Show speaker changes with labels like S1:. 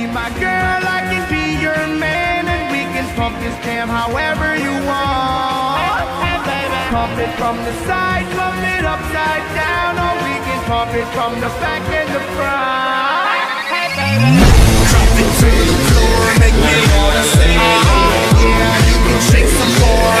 S1: my girl, I can be your man, and we can pump this jam however you want. Hey baby, pump it from the side, pump it upside down, or we can pump it from the back and the front. Hey baby, drop it to the floor, make me wanna say, yeah, you can shake some more.